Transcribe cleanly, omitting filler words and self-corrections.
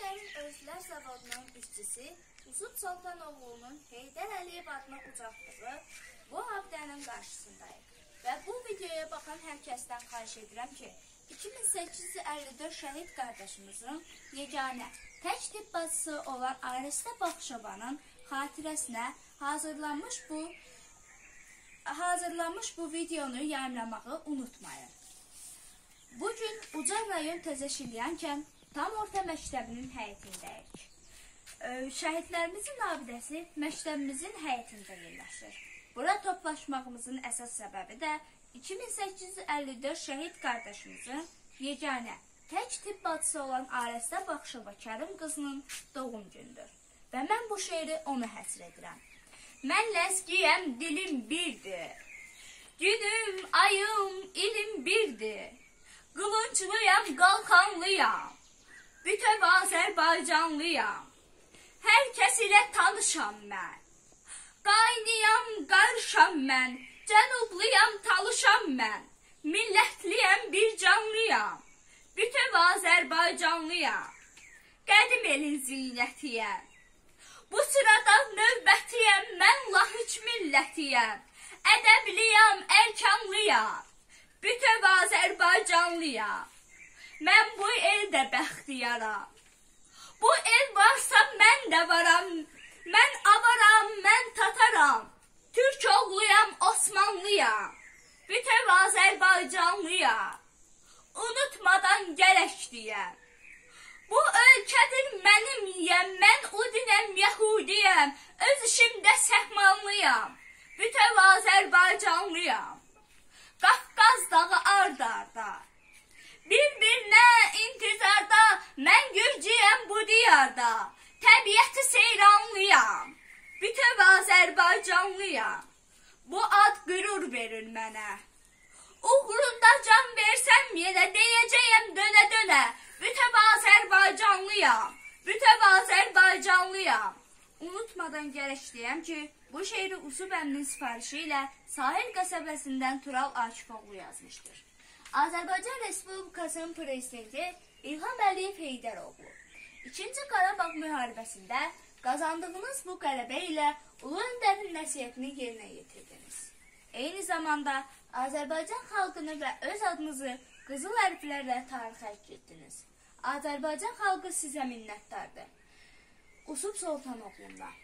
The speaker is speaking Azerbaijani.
Türkiyənin Özlər Zavodunun işçisi Yusuf Sultanoğlu'nun Heydər Əliyev adına ucaltdığı bu abidənin qarşısındayıq. Və bu videoya baxan hər kəsdən xahiş edirəm ki, 2854 şəhid qardaşımızın yeganə tək tibb bacısı olan Aristə Baxışovanın xatirəsinə hazırlanmış bu videonu yayımlamağı unutmayın. Bugün Ucar rayon Təzəşilyankən tam orta məktəbinin həyətindəyik. Şəhidlərimizin abidəsi məktəbimizin həyətində yerləşir. Bura toplaşmağımızın əsas səbəbi də 2854 şəhid qardaşımızın yeganə tək tibb bacısı olan Aristə Baxışova Kərim qızının doğum gündür. Və mən bu şeiri ona həsr edirəm. Mən ləzgiyəm, dilim birdir. Günüm, ayım, ilim birdir. Qılınclıyam, qalxanlıyam. Bütöv Azərbaycanlıyam. Hər kəs ilə tanışam mən. Qaynıyam, qarışam mən. Cənublıyam, talışam mən. Millətliyəm, bir canlıyam. Bütöv Azərbaycanlıyam. Qədim elin zinətiyəm. Bu sırada növbətiyəm, mən lahiç millətiyəm. Ədəbliyam, ərkanlıyam. Bütöv Azərbaycanlıyam. Mən bu eldə bəxtiyaram. Bu el varsa mən də varam. Mən avaram, mən tataram. Türk oğluyam, Osmanlıyam. Bütöv Azərbaycanlıyam. Unutmadan gərək deyəm. Bu ölkədir mənim yiyəm. Mən udinəm, yəhudiyəm. Öz işimdə səhmanlıyam. Bütöv Azərbaycanlıyam. Qafqaz dağı ard-arda. Bir-birinə intizarda, mən gürcüyəm bu diyarda. Təbiəti seyranlıyam. Bütöv Azərbaycanlıyam. Bu ad qürur verir mənə. Uğrunda can versəm yenə deyəcəyəm dönə-dönə. Bütöv Azərbaycanlıyam. Bütöv Azərbaycanlıyam. Unutmadan gərək deyəm ki, bu şeiri Usub əminin sifarişi ilə Sahil qəsəbəsindən Tural Akifoğlu yazmışdır. Azərbaycan Respublikasının prezidenti İlham Əliyev Heydəroğlu. 2-ci Qarabağ müharibəsində qazandığınız bu qələbə ilə Ulu Öndərin nəsiyyətini yerinə yetirdiniz. Eyni zamanda Azərbaycan xalqını və öz adınızı qızıl hərflərlə tarixə etdiniz. Azərbaycan xalqı sizə minnətdardır. Usub Sultanoğlu'ndan.